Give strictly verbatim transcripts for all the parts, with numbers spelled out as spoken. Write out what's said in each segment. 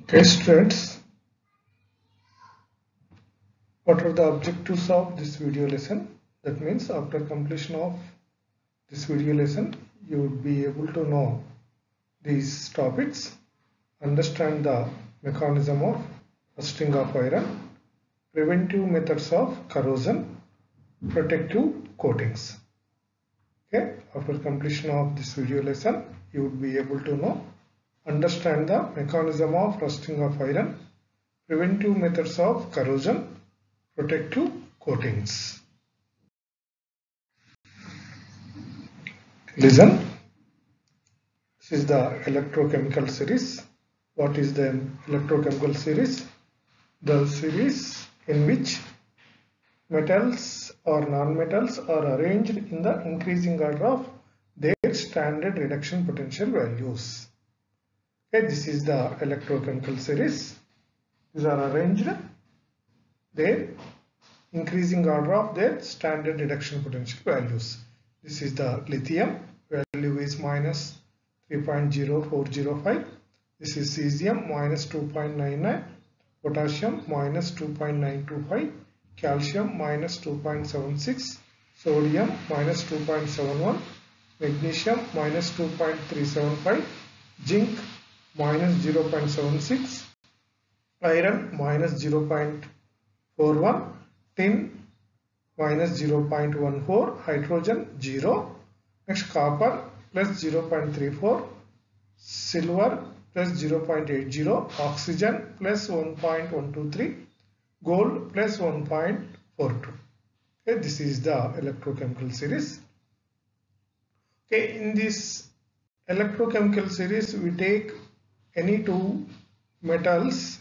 Okay, students, what are the objectives of this video lesson? That means after completion of this video lesson, you would be able to know these topics, understand the mechanism of rusting of iron, preventive methods of corrosion, protective coatings. Okay, after completion of this video lesson, you would be able to know, understand the mechanism of rusting of iron, preventive methods of corrosion, protective coatings. Listen, this is the electrochemical series. What is the electrochemical series? The series in which metals or non-metals are arranged in the increasing order of their standard reduction potential values. Okay, this is the electrochemical series. These are arranged their increasing order of their standard reduction potential values. This is the lithium, value is minus three point zero four zero five. This is cesium, minus two point nine nine. Potassium, minus two point nine two five. Calcium, minus two point seven six. Sodium, minus two point seven one. Magnesium, minus two point three seven five. Zinc, minus zero point seven six. Iron, minus zero point four one. Tin, minus zero point one four, hydrogen zero, next copper plus zero point three four, silver plus zero point eight zero, oxygen plus one point one two three, gold plus one point four two. Okay, this is the electrochemical series. Okay, in this electrochemical series we take any two metals.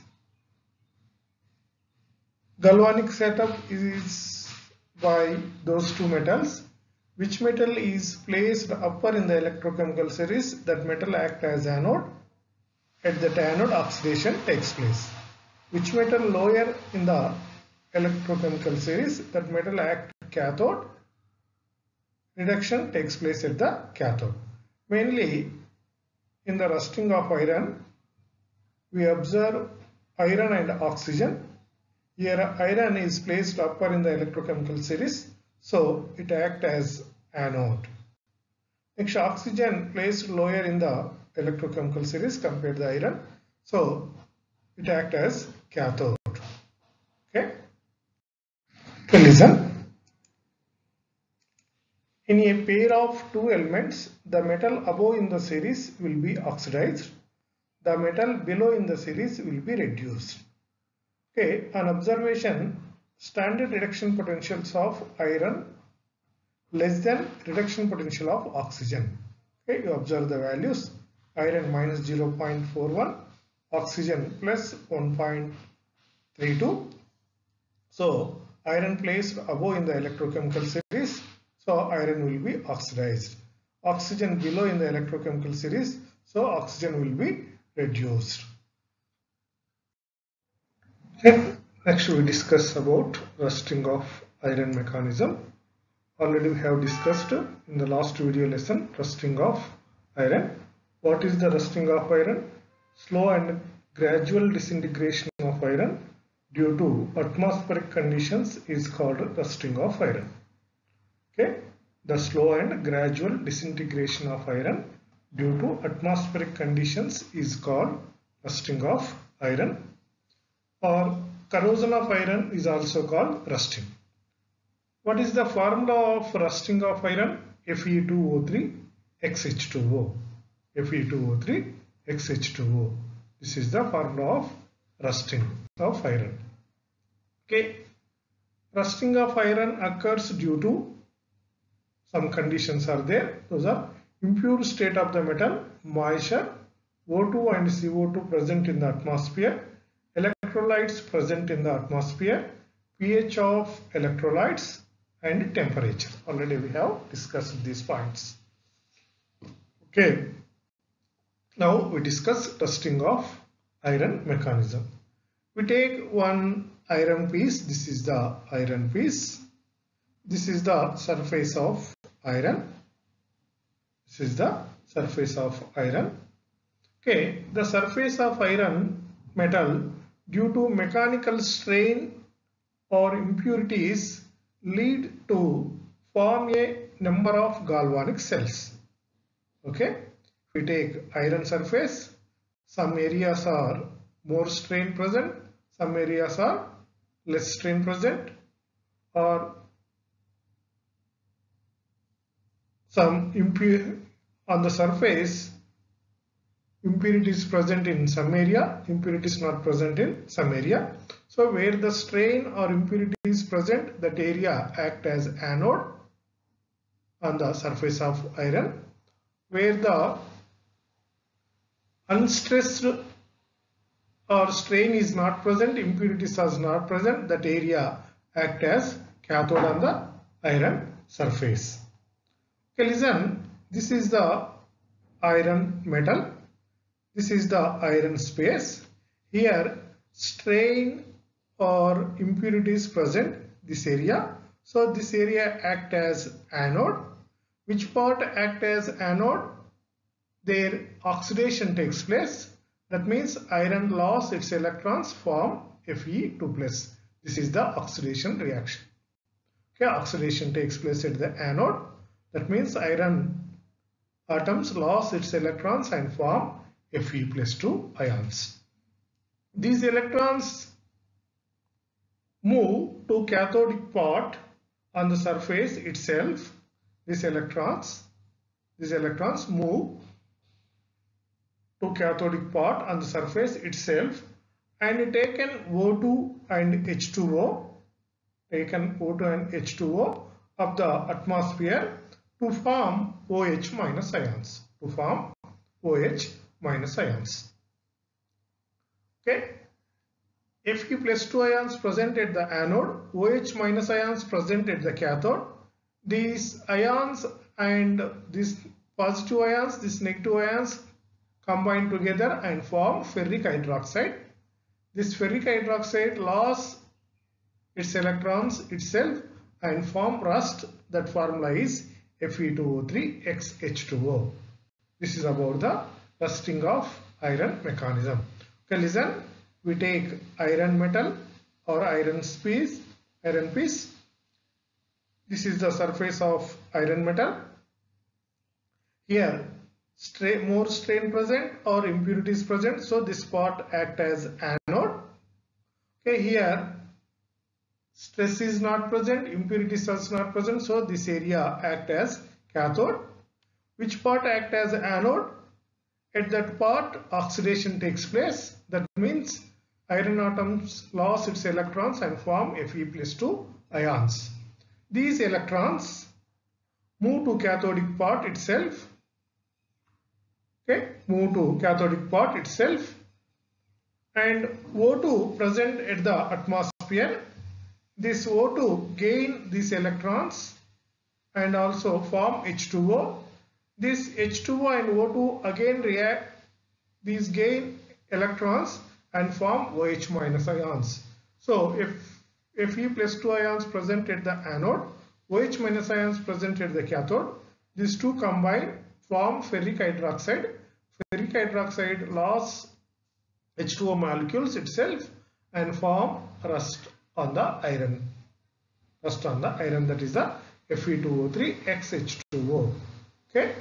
Galvanic setup is by those two metals. Which metal is placed upper in the electrochemical series, that metal acts as anode. At that anode, oxidation takes place. Which metal lower in the electrochemical series, that metal acts cathode. Reduction takes place at the cathode. Mainly in the rusting of iron, we observe iron and oxygen. Here iron is placed upper in the electrochemical series, so it acts as anode. Next, oxygen placed lower in the electrochemical series compared to the iron, so it acts as cathode. Okay. Okay, listen. In a pair of two elements, the metal above in the series will be oxidized. The metal below in the series will be reduced. Okay, an observation, standard reduction potentials of iron less than reduction potential of oxygen. Okay, you observe the values, iron minus zero point four one, oxygen plus one point three two. So iron placed above in the electrochemical series, so iron will be oxidized. Oxygen below in the electrochemical series, so oxygen will be reduced. Okay. Next we discuss about rusting of iron mechanism. Already we have discussed in the last video lesson rusting of iron. What is the rusting of iron? Slow and gradual disintegration of iron due to atmospheric conditions is called rusting of iron. Okay, the slow and gradual disintegration of iron due to atmospheric conditions is called rusting of iron. Or corrosion of iron is also called rusting. What is the formula of rusting of iron? F e two O three X H two O. F e two O three X H two O. This is the formula of rusting of iron. Okay. Rusting of iron occurs due to some conditions are there. Those are impure state of the metal, moisture, O two and C O two present in the atmosphere, electrolytes present in the atmosphere, pH of electrolytes and temperature. Already we have discussed these points. Okay. Now we discuss rusting of iron mechanism. We take one iron piece. This is the iron piece. This is the surface of iron. This is the surface of iron. Okay. The surface of iron metal due to mechanical strain or impurities lead to form a number of galvanic cells. Okay, if we take iron surface, some areas are more strain present, some areas are less strain present, or some impure on the surface impurities present in some area, impurities not present in some area. So where the strain or impurity is present, that area act as anode on the surface of iron. Where the unstressed or strain is not present, impurities are not present, that area act as cathode on the iron surface. Okay, listen, this is the iron metal. This is the iron space. Here strain or impurities present this area. So this area act as anode. Which part act as anode? Their oxidation takes place. That means iron lost its electrons, form Fe two plus. This is the oxidation reaction. Okay, oxidation takes place at the anode. That means iron atoms lost its electrons and form Fe plus two ions. These electrons move to cathodic part on the surface itself. These electrons, these electrons move to cathodic part on the surface itself and taken O two and H two O, taken O two and H two O of the atmosphere to form OH minus ions, to form OH minus ions. Okay, Fe plus two ions present at the anode, OH minus ions present at the cathode. These ions and these positive ions, these negative ions combine together and form ferric hydroxide. This ferric hydroxide lost its electrons itself and form rust. That formula is Fe two O three X H two O. This is about the rusting of iron mechanism. Okay, listen, we take iron metal or iron piece, iron piece. This is the surface of iron metal. Here strain, more strain present or impurities present, so this part act as anode. Okay, here stress is not present, impurities are not present, so this area act as cathode. Which part act as anode? At that part oxidation takes place. That means iron atoms lost its electrons and form Fe plus two ions. These electrons move to cathodic part itself. Okay, move to cathodic part itself, and O two present at the atmosphere. This O two gain these electrons and also form H two O. This H two O and O two again react, these gain electrons and form OH minus ions. So if Fe plus two ions present at the anode, OH minus ions present at the cathode, these two combine form ferric hydroxide. Ferric hydroxide lost H two O molecules itself and form rust on the iron. Rust on the iron, that is the Fe two O three X H two O. Okay.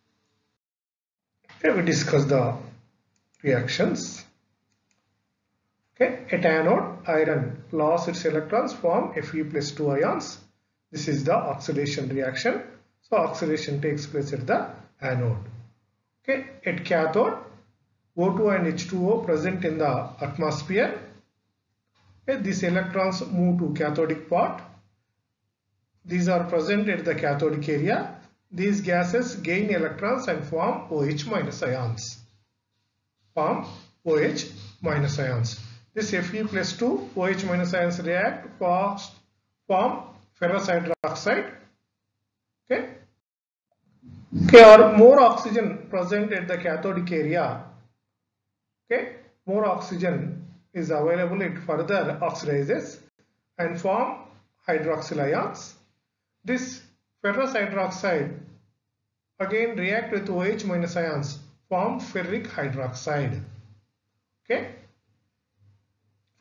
Okay, we discuss the reactions. Okay, at anode, iron lost its electrons, form Fe plus two ions. This is the oxidation reaction. So oxidation takes place at the anode. Okay, at cathode, O two and H two O present in the atmosphere. Okay, these electrons move to cathodic part. These are present at the cathodic area. These gases gain electrons and form OH minus ions. Form OH minus ions. This Fe plus two OH minus ions react, form ferrous hydroxide. Okay. Okay, or more oxygen present at the cathodic area. Okay, more oxygen is available, it further oxidizes and form hydroxyl ions. This ferrous hydroxide again react with OH minus ions, form ferric hydroxide. Okay,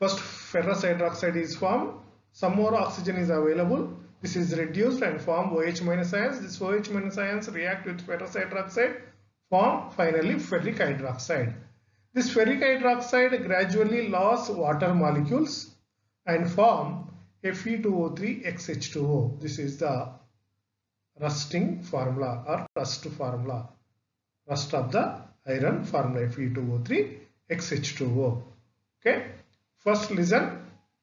First ferrous hydroxide is formed, some more oxygen is available, this is reduced and form OH minus ions. This OH minus ions react with ferrous hydroxide, form finally ferric hydroxide. This ferric hydroxide gradually loses water molecules and form F e two O three X H two O. This is the rusting formula or rust formula. Rust of the iron formula F e two O three X H two O. Okay. First listen.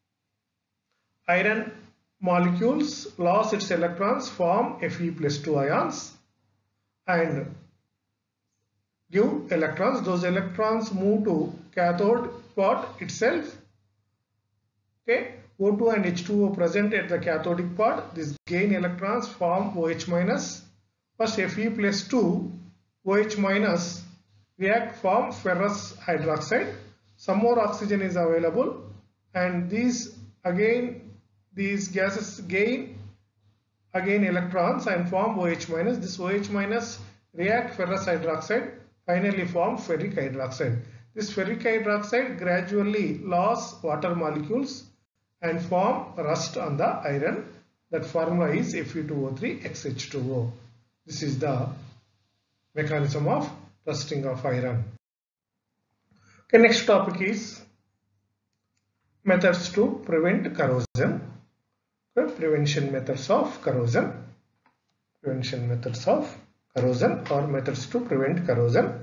Iron molecules lose its electrons, form Fe plus two ions and give electrons. Those electrons move to cathode part itself. Okay. O two and H two O present at the cathodic part. This gain electrons, form OH minus. First Fe plus two, OH minus react, form ferrous hydroxide. Some more oxygen is available and these again these gases gain again electrons and form OH minus. This OH minus react ferrous hydroxide, finally form ferric hydroxide. This ferric hydroxide gradually loses water molecules and form rust on the iron. That formula is F e two O three X H two O. This is the mechanism of rusting of iron. Okay, next topic is methods to prevent corrosion. Okay, prevention methods of corrosion. Prevention methods of corrosion or methods to prevent corrosion.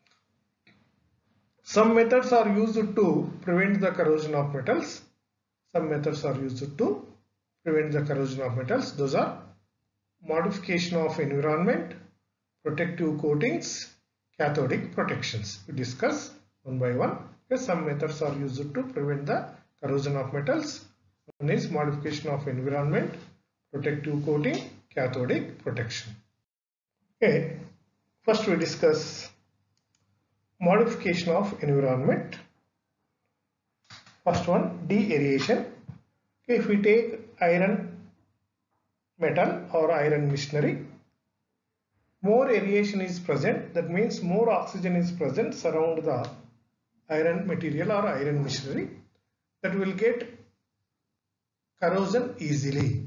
Some methods are used to prevent the corrosion of metals. Some methods are used to prevent the corrosion of metals. Those are modification of environment, protective coatings, cathodic protections. We discuss one by one. Okay, some methods are used to prevent the corrosion of metals. One is modification of environment, protective coating, cathodic protection. Okay, first we discuss modification of environment. First one, de-aeration. Okay, if we take iron metal or iron machinery, more aeration is present. That means more oxygen is present surround the iron material or iron machinery. That will get corrosion easily.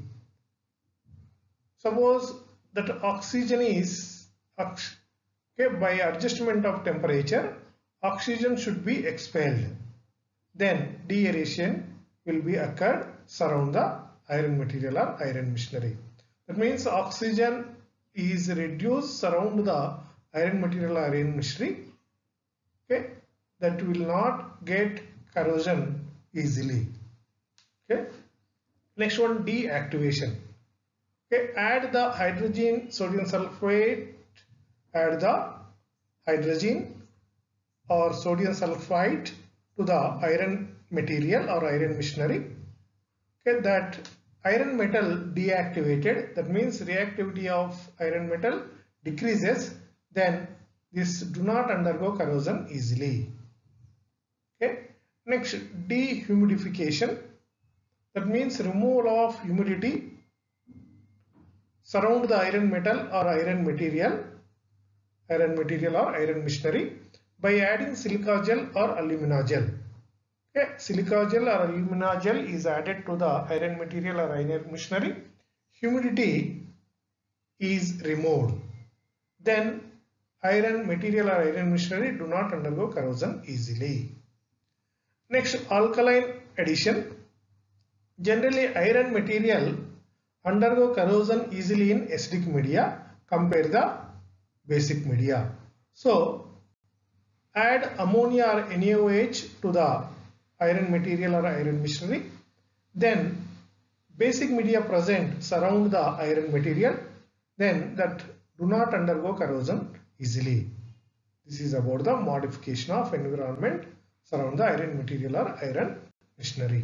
Suppose that oxygen is, okay, by adjustment of temperature, oxygen should be expelled. Then de-aeration will be occurred surround the iron material or iron machinery. That means oxygen is reduced surround the iron material or iron machinery. Okay, that will not get corrosion easily. Okay. Next one, deactivation. Okay, add the hydrogen sodium sulfate, add the hydrogen or sodium sulfite to the iron material or iron machinery. Okay, that iron metal deactivated, that means reactivity of iron metal decreases, then this do not undergo corrosion easily. Okay. Next, dehumidification. That means removal of humidity surround the iron metal or iron material, iron material or iron machinery by adding silica gel or alumina gel. Okay, silica gel or alumina gel is added to the iron material or iron machinery. Humidity is removed. Then iron material or iron machinery do not undergo corrosion easily. Next, alkaline addition. Generally, iron material undergo corrosion easily in acidic media compared the basic media. So, add ammonia or N A O H to the iron material or iron machinery. Then, basic media present surround the iron material. Then, that do not undergo corrosion easily. This is about the modification of environment surround the iron material or iron machinery.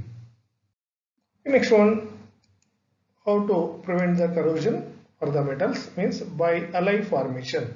Next one, how to prevent the corrosion for the metals means by alloy formation.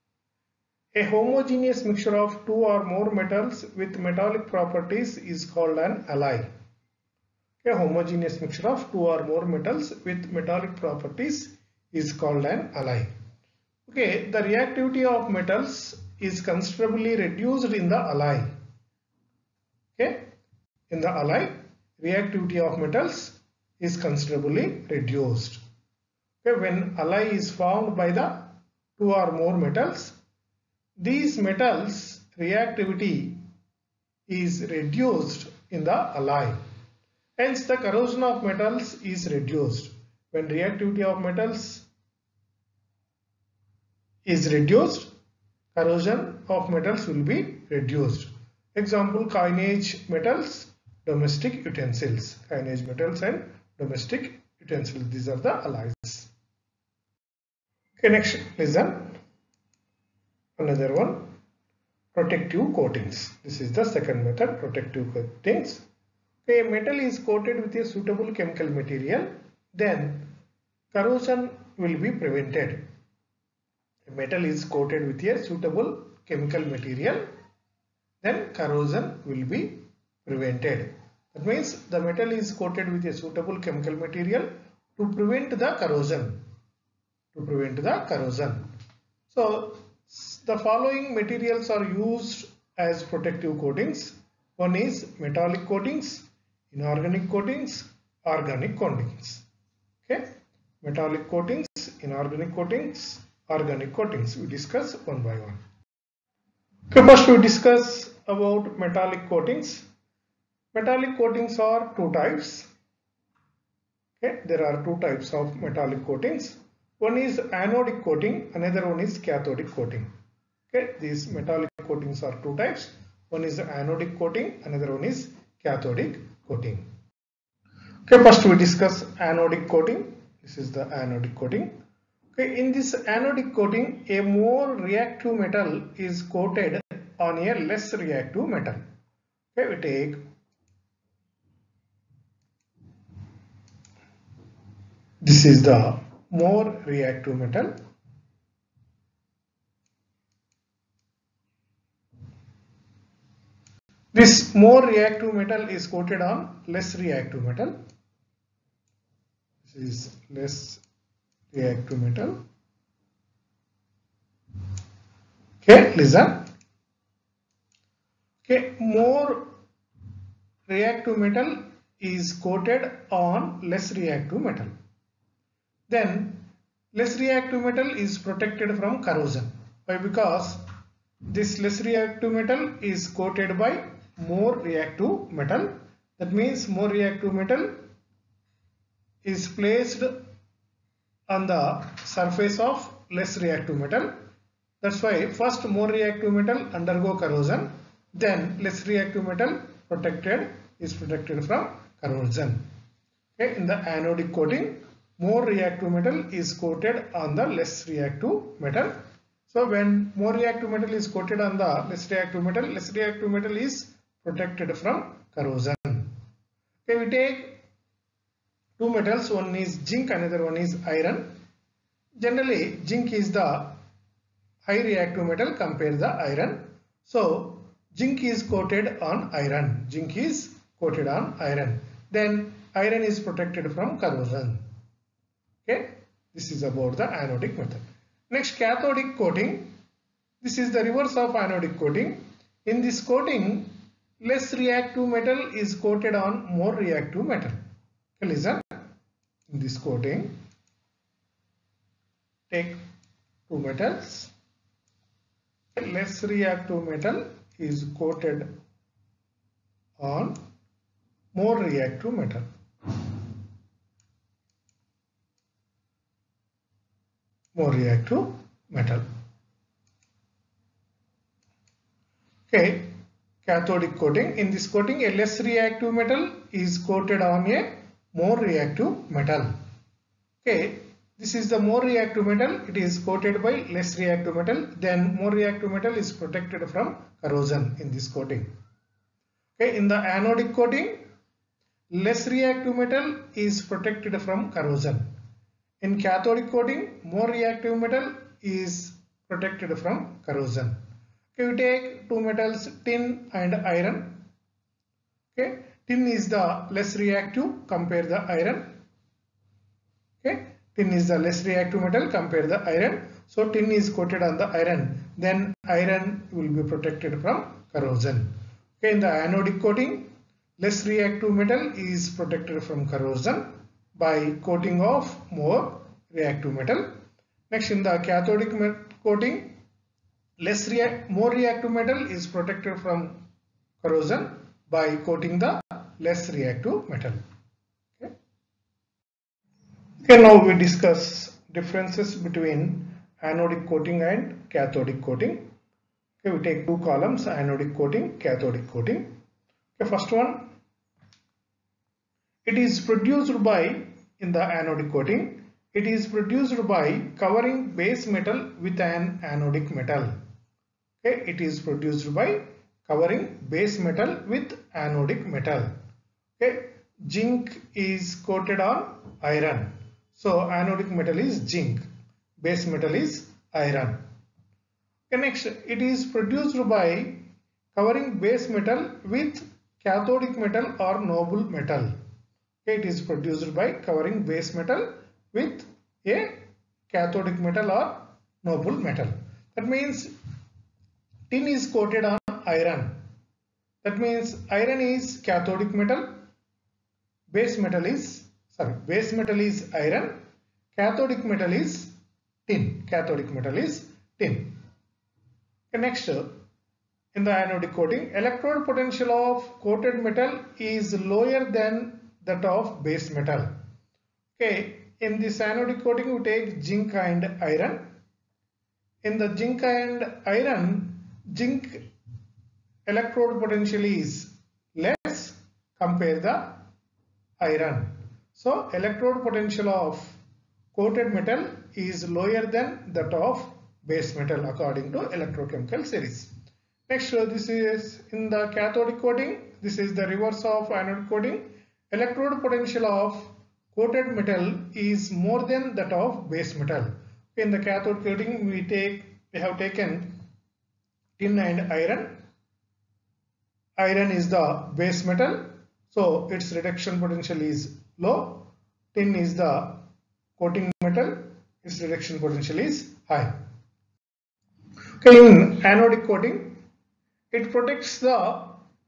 A homogeneous mixture of two or more metals with metallic properties is called an alloy. A homogeneous mixture of two or more metals with metallic properties is called an alloy. Okay, the reactivity of metals is considerably reduced in the alloy. Okay, in the alloy, reactivity of metals is considerably reduced. Okay, when alloy is formed by the two or more metals, these metals reactivity is reduced in the alloy. Hence, the corrosion of metals is reduced. When reactivity of metals is reduced, corrosion of metals will be reduced. Example, coinage metals, domestic utensils. Coinage metals and domestic utensils. These are the alloys. Okay, next listen. Another one. Protective coatings. This is the second method, protective coatings. Okay, metal is coated with a suitable chemical material, then corrosion will be prevented. A metal is coated with a suitable chemical material, then corrosion will be prevented. That means the metal is coated with a suitable chemical material to prevent the corrosion. To prevent the corrosion. So, the following materials are used as protective coatings. One is metallic coatings, inorganic coatings, organic coatings. Okay, metallic coatings, inorganic coatings, organic coatings. We discuss one by one. Okay, first we discuss about metallic coatings. Metallic coatings are two types. Okay, there are two types of metallic coatings. One is anodic coating, another one is cathodic coating. Okay, these metallic coatings are two types. One is anodic coating, another one is cathodic coating. Okay, first we discuss anodic coating. This is the anodic coating. Okay, in this anodic coating, a more reactive metal is coated on a less reactive metal. Okay, we take this is the more reactive metal. This more reactive metal is coated on less reactive metal. This is less reactive metal. Okay, listen. Okay, more reactive metal is coated on less reactive metal. Then less reactive metal is protected from corrosion. Why? Because this less reactive metal is coated by more reactive metal. That means more reactive metal is placed on the surface of less reactive metal. That's why first more reactive metal undergo corrosion, then less reactive metal protected is protected from corrosion. Okay, in the anodic coating, more reactive metal is coated on the less reactive metal. So when more reactive metal is coated on the less reactive metal, less reactive metal is protected from corrosion. Okay, we take two metals, one is zinc, another one is iron. Generally, zinc is the high reactive metal compared to the iron. So zinc is coated on iron. Zinc is coated on iron. Then iron is protected from corrosion. Okay, this is about the anodic method. Next, cathodic coating. This is the reverse of anodic coating. In this coating, less reactive metal is coated on more reactive metal. Okay, listen. In this coating, take two metals. Less reactive metal is coated on more reactive metal. More reactive metal. Okay, cathodic coating. In this coating, a less reactive metal is coated on a more reactive metal. Okay, this is the more reactive metal. It is coated by less reactive metal. Then more reactive metal is protected from corrosion in this coating. Okay, in the anodic coating, less reactive metal is protected from corrosion. In cathodic coating, more reactive metal is protected from corrosion. Okay, we take two metals, tin and iron. Okay, tin is the less reactive compared to the iron. Okay, tin is the less reactive metal compared to the iron. So tin is coated on the iron. Then iron will be protected from corrosion. Okay, in the anodic coating, less reactive metal is protected from corrosion by coating of more reactive metal. Next, in the cathodic coating, less react more reactive metal is protected from corrosion by coating the less reactive metal. Okay. Okay, now we discuss differences between anodic coating and cathodic coating. Okay, we take two columns, anodic coating, cathodic coating. Okay, first one, it is produced by, in the anodic coating, it is produced by covering base metal with an anodic metal. Okay, it is produced by covering base metal with anodic metal. Okay, zinc is coated on iron. So anodic metal is zinc, base metal is iron. Okay, next, it is produced by covering base metal with cathodic metal or noble metal. Okay, it is produced by covering base metal with a cathodic metal or noble metal. That means tin is coated on iron. That means iron is cathodic metal, base metal is sorry base metal is iron, cathodic metal is tin. Cathodic metal is tin. Okay, next, in the anodic coating, electrode potential of coated metal is lower than that of base metal. Okay, in this anodic coating we take zinc and iron. In the zinc and iron, zinc electrode potential is less compared to the iron. So electrode potential of coated metal is lower than that of base metal according to electrochemical series. Next, this is in the cathodic coating. This is the reverse of anodic coating. Electrode potential of coated metal is more than that of base metal. In the cathode coating, we take we have taken tin and iron. Iron is the base metal, so its reduction potential is low. Tin is the coating metal, its reduction potential is high. Okay, in anodic coating, it protects the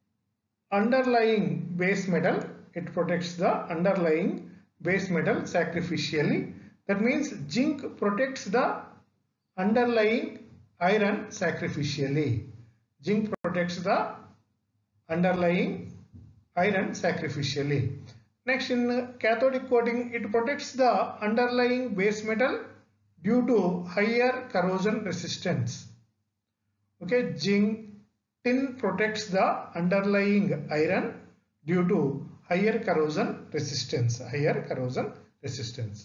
underlying base metal. It protects the underlying base metal sacrificially. That means zinc protects the underlying iron sacrificially. Zinc protects the underlying iron sacrificially. Next, in cathodic coating, it protects the underlying base metal due to higher corrosion resistance. Okay, zinc, tin protects the underlying iron due to higher corrosion resistance. Higher corrosion resistance.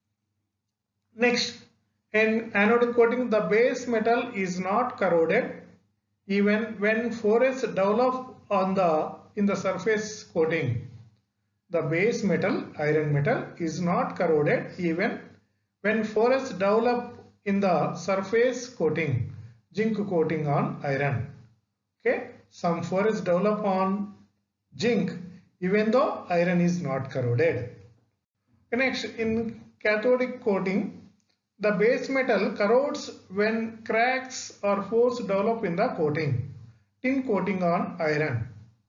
Next, in anodic coating, the base metal is not corroded even when pores develop on the in the surface coating. The base metal, iron metal, is not corroded even when pores develop in the surface coating, zinc coating on iron. Okay, some pores develop on zinc even though iron is not corroded. Next, in cathodic coating, the base metal corrodes when cracks or pores develop in the coating. Tin coating on iron.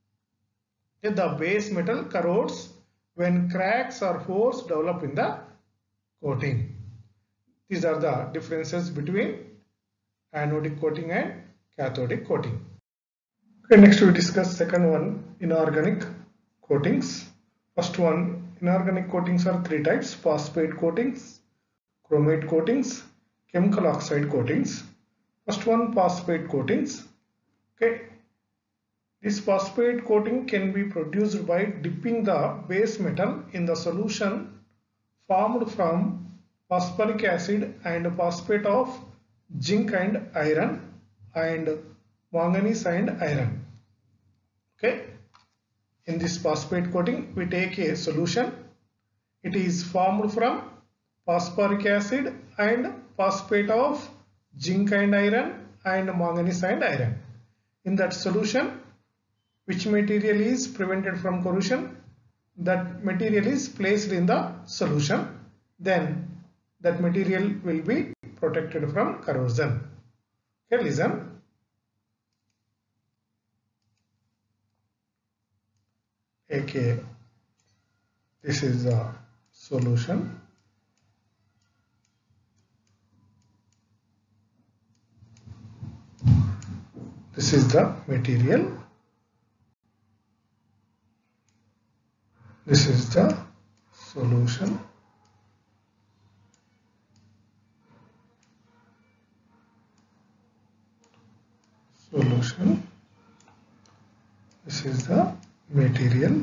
The base metal corrodes when cracks or pores develop in the coating. These are the differences between anodic coating and cathodic coating. Okay, next we discuss second one, inorganic coatings. First one, inorganic coatings are three types: phosphate coatings, chromate coatings, chemical oxide coatings. First one, phosphate coatings. Okay, this phosphate coating can be produced by dipping the base metal in the solution formed from phosphoric acid and phosphate of zinc and iron and manganese and iron. Okay, in this phosphate coating we take a solution. It is formed from phosphoric acid and phosphate of zinc and iron and manganese and iron. In that solution, which material is prevented from corrosion? That material is placed in the solution. Then that material will be protected from corrosion. Okay, listen. aka this is the solution. This is the material. This is the solution. Solution. This is the material.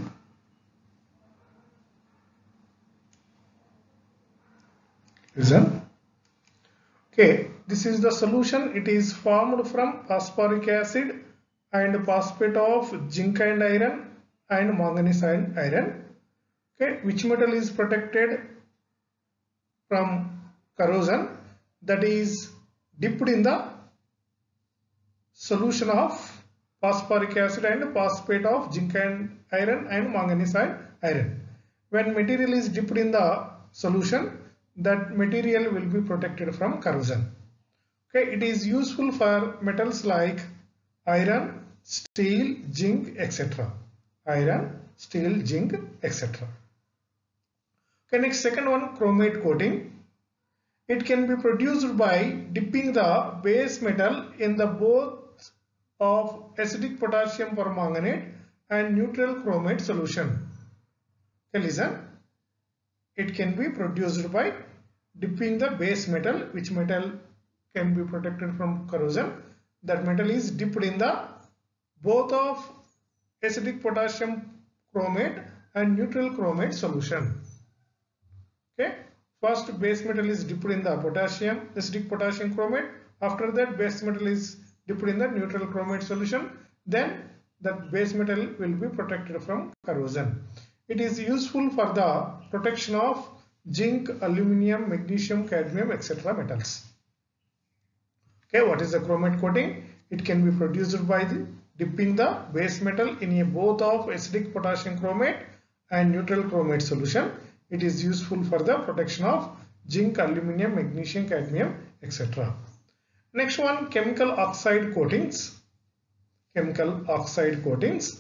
Listen. Okay, this is the solution. It is formed from phosphoric acid and phosphate of zinc and iron and manganese and iron. Okay, which metal is protected from corrosion? That is dipped in the solution of phosphoric acid and phosphate of zinc and iron and manganese and iron. When material is dipped in the solution, that material will be protected from corrosion. Okay, it is useful for metals like iron, steel, zinc, et cetera. Iron, steel, zinc, et cetera. Okay, next second one, chromate coating. It can be produced by dipping the base metal in the both of acidic potassium permanganate and neutral chromate solution. Okay, listen. It can be produced by dipping the base metal, which metal can be protected from corrosion. That metal is dipped in the both of acidic potassium chromate and neutral chromate solution. Okay, first base metal is dipped in the potassium, acidic potassium chromate. After that, base metal is dipped in the neutral chromate solution. Then that base metal will be protected from corrosion. It is useful for the protection of zinc, aluminum, magnesium, cadmium, et cetera metals. Okay, what is the chromate coating? It can be produced by the dipping the base metal in a both of acidic potassium chromate and neutral chromate solution. It is useful for the protection of zinc, aluminum, magnesium, cadmium, et cetera. Next one, chemical oxide coatings. Chemical oxide coatings.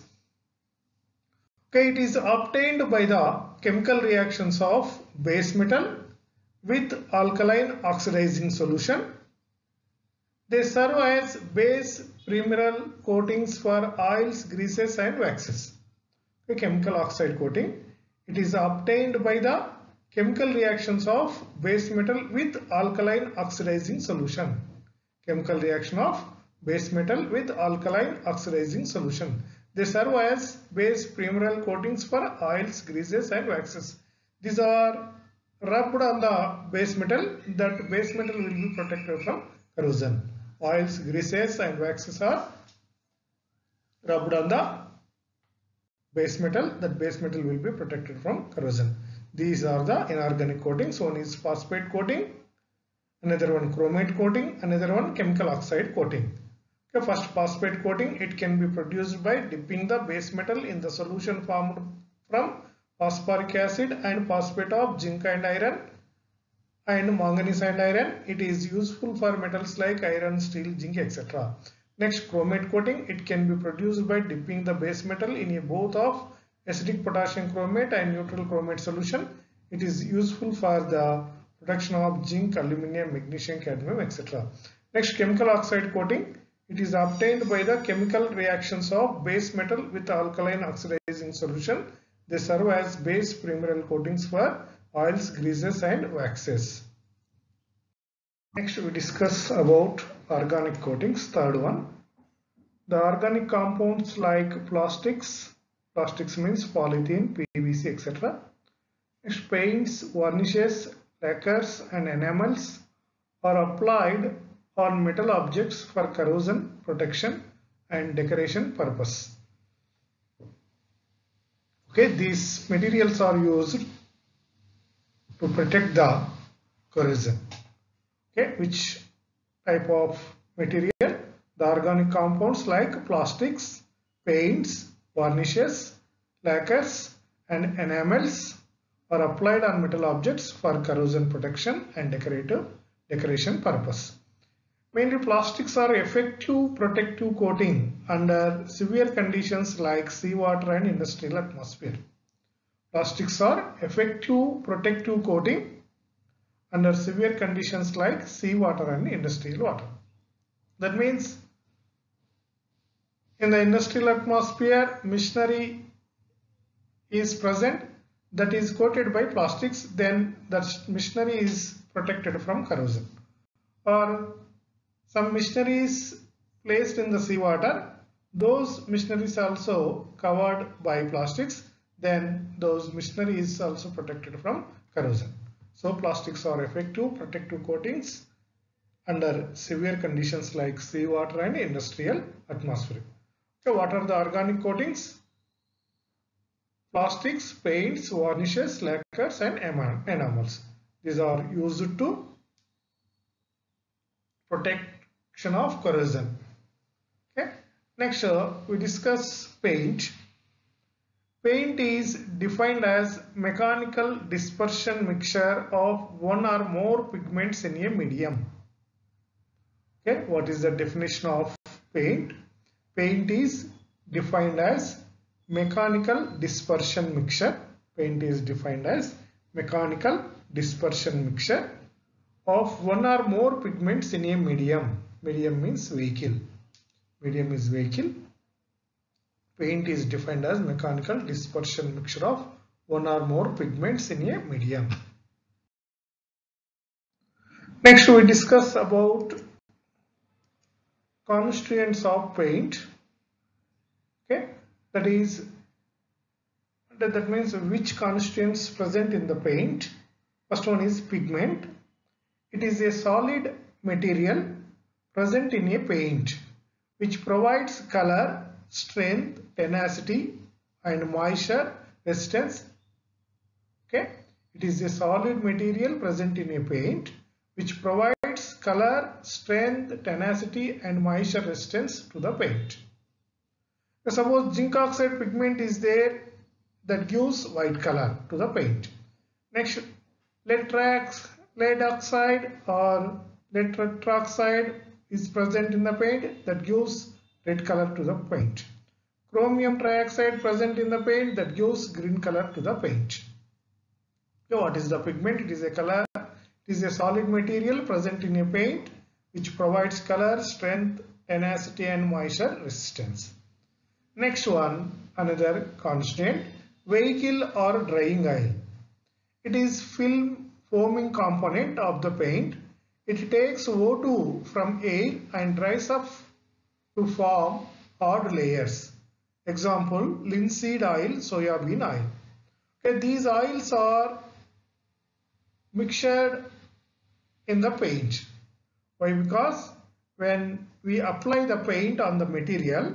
Okay, it is obtained by the chemical reactions of base metal with alkaline oxidizing solution. They serve as base primer coatings for oils, greases and waxes. Okay, chemical oxide coating. It is obtained by the chemical reactions of base metal with alkaline oxidizing solution. Chemical reaction of base metal with alkaline oxidizing solution. They serve as base primer coatings for oils, greases and waxes. These are rubbed on the base metal. That base metal will be protected from corrosion. Oils, greases and waxes are rubbed on the base metal. That base metal will be protected from corrosion. These are the inorganic coatings. One is phosphate coating, another one chromate coating, another one chemical oxide coating. Okay, first phosphate coating. It can be produced by dipping the base metal in the solution formed from phosphoric acid and phosphate of zinc and iron and manganese and iron. It is useful for metals like iron, steel, zinc, et cetera. Next, chromate coating. It can be produced by dipping the base metal in a both of acidic potassium chromate and neutral chromate solution. It is useful for the production of zinc, aluminum, magnesium, cadmium, et cetera. Next, chemical oxide coating. It is obtained by the chemical reactions of base metal with alkaline oxidizing solution. They serve as base primer coatings for oils, greases and waxes. Next we discuss about organic coatings, third one. The organic compounds like plastics, plastics means polythene, P V C, et cetera. Next, paints, varnishes, lacquers and enamels are applied on metal objects for corrosion, protection and decoration purpose. Okay, these materials are used to protect the corrosion. Okay, which type of material? The organic compounds like plastics, paints, varnishes, lacquers and enamels are applied on metal objects for corrosion protection and decorative decoration purpose. Mainly plastics are effective protective coating under severe conditions like seawater and industrial atmosphere. Plastics are effective protective coating under severe conditions like seawater and industrial water. That means in the industrial atmosphere, machinery is present that is coated by plastics, then that machinery is protected from corrosion. Or some machinery is placed in the seawater, those machineries also covered by plastics, then those machinery is also protected from corrosion. So plastics are effective protective coatings under severe conditions like seawater and industrial atmosphere. Okay, what are the organic coatings? Plastics, paints, varnishes, lacquers and enamels. These are used to protection of corrosion. Okay. Next, uh, we discuss paint. Paint is defined as mechanical dispersion mixture of one or more pigments in a medium. Okay, what is the definition of paint? Paint is defined as mechanical dispersion mixture. Paint is defined as mechanical dispersion mixture of one or more pigments in a medium. Medium means vehicle. Medium is vehicle. Paint is defined as mechanical dispersion mixture of one or more pigments in a medium. Next, we discuss about constituents of paint. Okay, that is that, that means which constituents present in the paint. First one is pigment. It is a solid material present in a paint which provides color, strength, tenacity and moisture resistance. Okay, it is a solid material present in a paint which provides color, strength, tenacity and moisture resistance to the paint. Now, suppose zinc oxide pigment is there, that gives white color to the paint. Next, lead lead oxide or lead tetroxide is present in the paint, that gives red color to the paint. Chromium trioxide present in the paint, that gives green color to the paint. So what is the pigment? It is a color, it is a solid material present in a paint which provides color, strength, tenacity and moisture resistance. Next one, another constituent, vehicle or drying oil. It is film forming component of the paint. It takes O two from air and dries up to form hard layers. Example, linseed oil, soybean oil. Okay, these oils are mixed in the paint. Why? Because when we apply the paint on the material,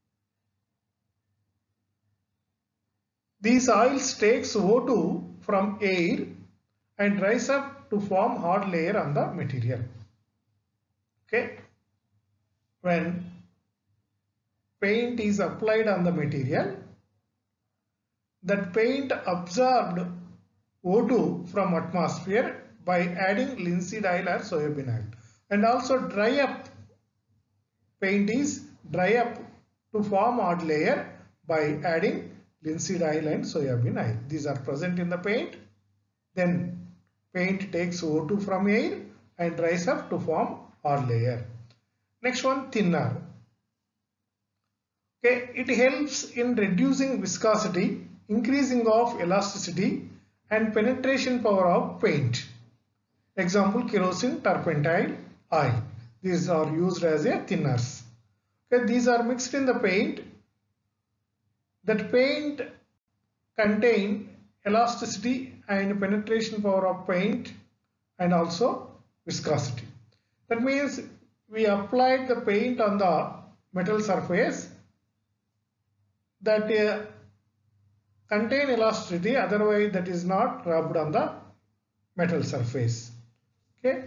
these oils takes O two from air and rise up to form hard layer on the material. Okay, when paint is applied on the material, that paint absorbed O two from atmosphere by adding linseed oil or soybean oil, and also dry up, paint is dry up to form hard layer by adding linseed oil and soybean oil. These are present in the paint. Then paint takes O two from air and dries up to form hard layer. Next one, thinner. Okay, it helps in reducing viscosity, increasing of elasticity and penetration power of paint. Example, kerosene, turpentine, oil. These are used as a thinners. Okay, these are mixed in the paint. That paint contain elasticity and penetration power of paint and also viscosity. That means we applied the paint on the metal surface that uh, contain elasticity, otherwise that is not rubbed on the metal surface. Okay.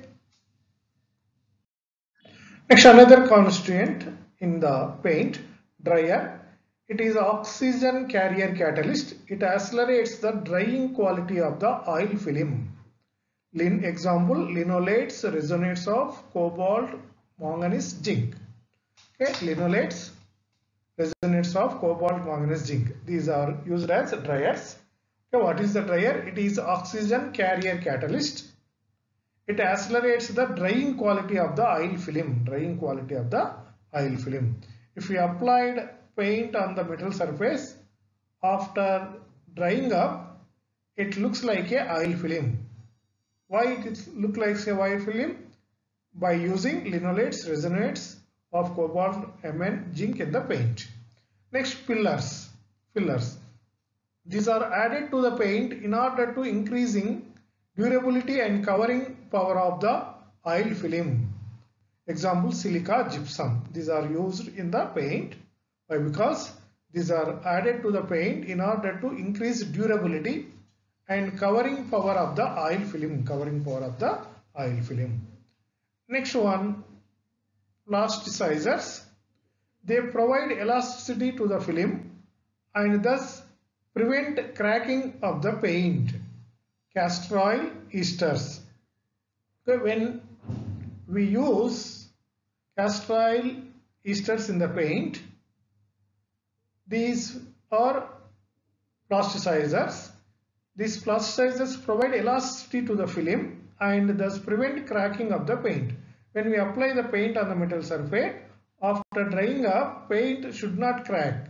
Next, another constituent in the paint, dryer. It is oxygen carrier catalyst. It accelerates the drying quality of the oil film. Lin, example, linolates, resonates of cobalt, manganese zinc. Okay, linolates, resonates of cobalt, manganese, zinc. These are used as dryers. Okay, what is the dryer? It is oxygen carrier catalyst. It accelerates the drying quality of the oil film. Drying quality of the oil film. If we applied paint on the metal surface, after drying up, it looks like a oil film. Why it look like a oil film? By using linolates, resonates of cobalt, Mn, zinc in the paint. Next, fillers. Fillers. These are added to the paint in order to increasing durability and covering power of the oil film. Example, silica, gypsum. These are used in the paint. Why? Because these are added to the paint in order to increase durability and covering power of the oil film. Covering power of the oil film. Next one, plasticizers. They provide elasticity to the film and thus prevent cracking of the paint. Castor oil esters. Okay, when we use castor oil esters in the paint, these are plasticizers. These plasticizers provide elasticity to the film and thus prevent cracking of the paint. When we apply the paint on the metal surface, after drying up, paint should not crack.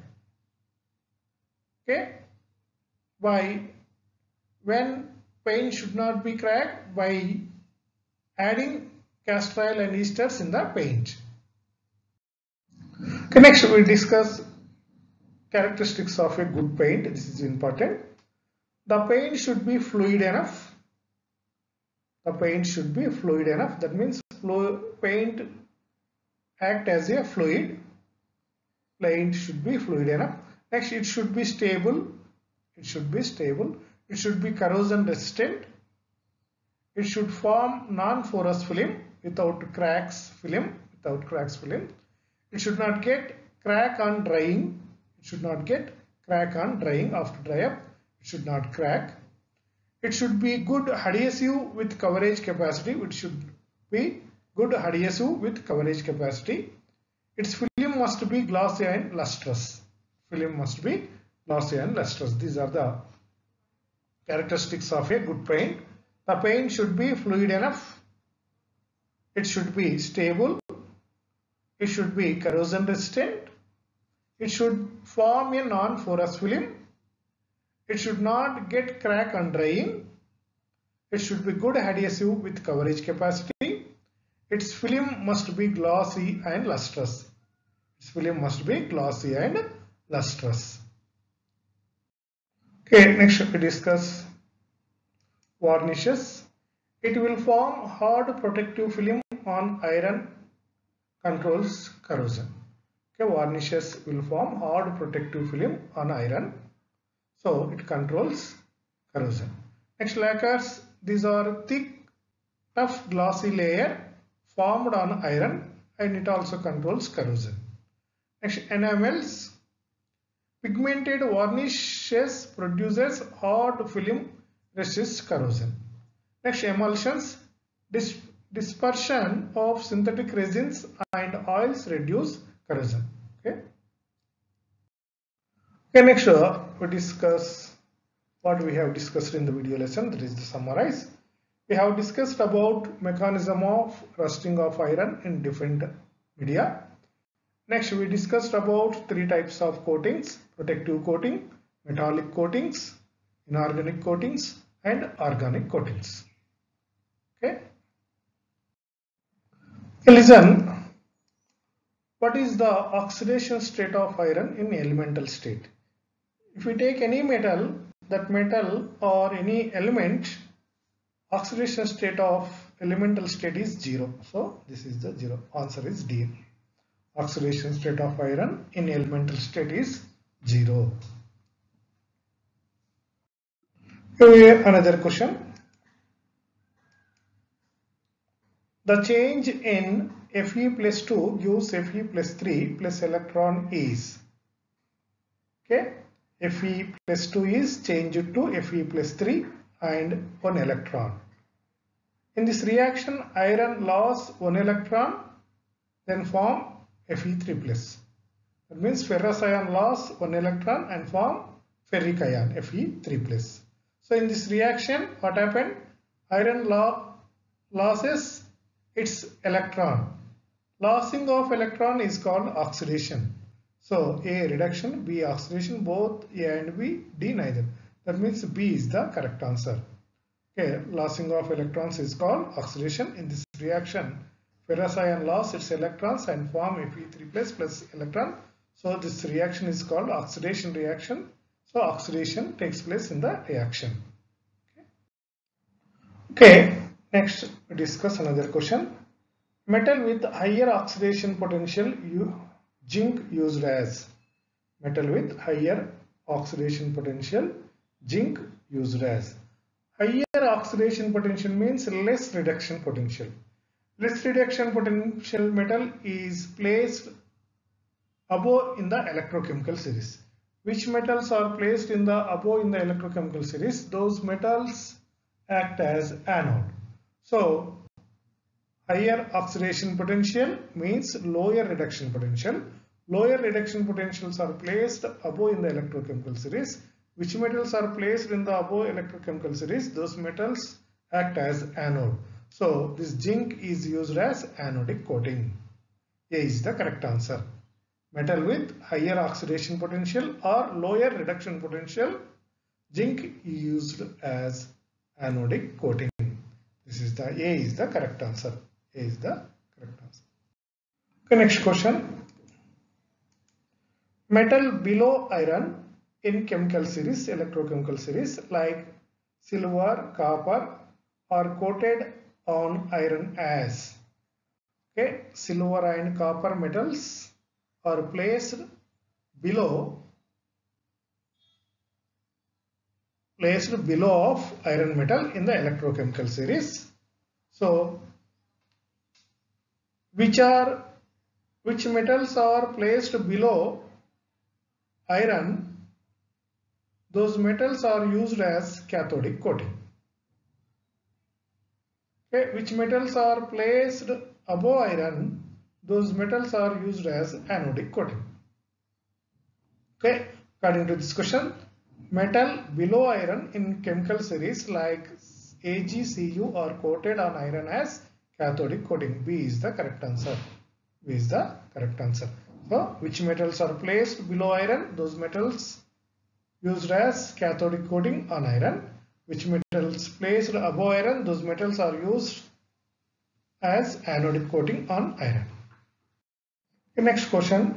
Okay? By when paint should not be cracked? By adding castor oil and esters in the paint. Okay, next we will discuss characteristics of a good paint. This is important. The paint should be fluid enough. The paint should be fluid enough. That means paint act as a fluid. Paint should be fluid enough. Next, it should be stable. It should be stable. It should be corrosion resistant. It should form non-porous film without cracks film. Without cracks film. It should not get crack on drying. It should not get crack on drying. After dry up, it should not crack. It should be good adhesive with coverage capacity. It should be good adhesive with coverage capacity. Its film must be glossy and lustrous. Film must be glossy and lustrous. These are the characteristics of a good paint. The paint should be fluid enough. It should be stable. It should be corrosion resistant. It should form a non-porous film. It should not get crack on drying. It should be good adhesive with coverage capacity. Its film must be glossy and lustrous. Its film must be glossy and lustrous. Okay, next we discuss varnishes. It will form hard protective film on iron, controls corrosion. Okay, varnishes will form hard protective film on iron, so it controls corrosion. Next, lacquers. These are thick, tough, glossy layer formed on iron and it also controls corrosion. Next, enamels. Pigmented varnishes produces hard film, resists corrosion. Next, emulsions. Dis dispersion of synthetic resins and oils reduce corrosion. Okay. Okay, next uh, we discuss what we have discussed in the video lesson. That is the summarize. We have discussed about mechanism of rusting of iron in different media. Next, we discussed about three types of coatings: protective coating, metallic coatings, inorganic coatings, and organic coatings. Okay. Okay, listen. What is the oxidation state of iron in elemental state? If we take any metal, that metal or any element, oxidation state of elemental state is zero. So this is the zero. Answer is D. Oxidation state of iron in elemental state is zero. Here another question. The change in Fe plus two gives Fe plus three plus electron is. Okay. Fe plus two is changed to Fe plus three and one electron. In this reaction, iron lost one electron then form F E three plus. That means ferrous ion loss one electron and form ferric ion F E three plus. So in this reaction, what happened? Iron lo losses its electron. Lossing of electron is called oxidation. So A reduction, B oxidation, both A and B, D neither. That means B is the correct answer. Okay, lossing of electrons is called oxidation. In this reaction, ferrous ion loss its electrons and form F E three plus plus electron. So this reaction is called oxidation reaction. So oxidation takes place in the reaction. Okay, okay. Next we discuss another question. Metal with higher oxidation potential, you, zinc used as. Metal with higher oxidation potential, zinc used as. Higher oxidation potential means less reduction potential. Less reduction potential metal is placed above in the electrochemical series. Which metals are placed in the above in the electrochemical series? Those metals act as anode. So higher oxidation potential means lower reduction potential. Lower reduction potentials are placed above in the electrochemical series. Which metals are placed in the above electrochemical series? Those metals act as anode. So this zinc is used as anodic coating. A is the correct answer. Metal with higher oxidation potential or lower reduction potential, zinc is used as anodic coating. This is the A is the correct answer. A is the correct answer. Okay, next question. Metal below iron in chemical series, electrochemical series like silver, copper are coated on iron as. Okay, silver and copper metals are placed below placed below of iron metal in the electrochemical series. So which are which metals are placed below iron? Those metals are used as cathodic coating. Okay, which metals are placed above iron? Those metals are used as anodic coating. Okay, according to this question, metal below iron in chemical series like A G C U are coated on iron as cathodic coating. B is the correct answer. B is the correct answer. So, which metals are placed below iron? Those metals used as cathodic coating on iron. Which metals placed above iron? Those metals are used as anodic coating on iron. The next question.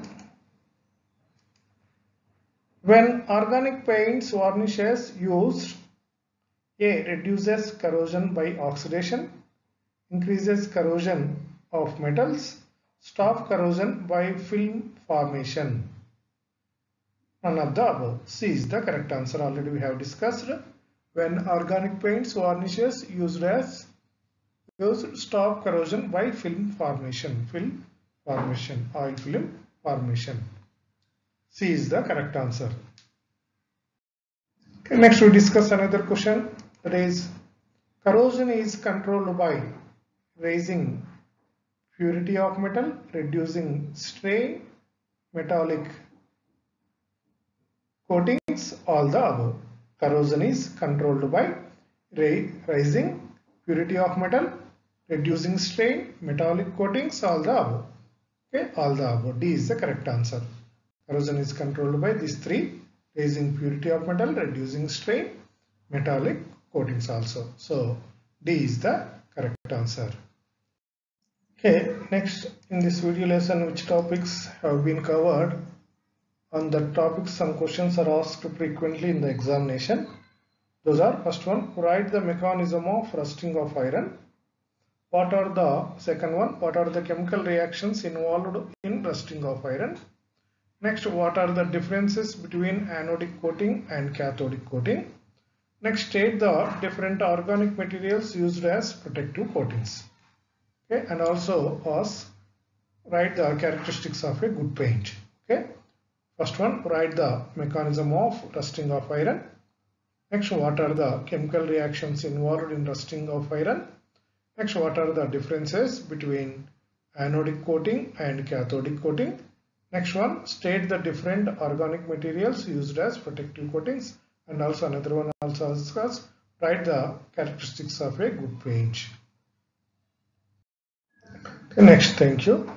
When organic paints varnishes used, A reduces corrosion by oxidation, increases corrosion of metals, stop corrosion by film formation. None of the above. C is the correct answer. Already we have discussed. When organic paints varnishes used as used stop corrosion by film formation. Film formation. Oil film formation. C is the correct answer. Okay, next we discuss another question. That is, corrosion is controlled by raising purity of metal, reducing strain, metallic coatings, all the above. Corrosion is controlled by raising purity of metal, reducing strain, metallic coatings, all the above. Okay, all the above. D is the correct answer. Corrosion is controlled by these three: raising purity of metal, reducing strain, metallic coatings also. So D is the correct answer. Okay, next in this video lesson, which topics have been covered? On the topics, some questions are asked frequently in the examination. Those are: first one, write the mechanism of rusting of iron. What are the second one? What are the chemical reactions involved in rusting of iron? Next, what are the differences between anodic coating and cathodic coating? Next, state the different organic materials used as protective coatings. Okay, and also ask, write the characteristics of a good paint. Okay, first one, write the mechanism of rusting of iron. Next, what are the chemical reactions involved in rusting of iron? Next, what are the differences between anodic coating and cathodic coating. Next one, state the different organic materials used as protective coatings, and also another one also asks write the characteristics of a good paint. Okay, next, thank you.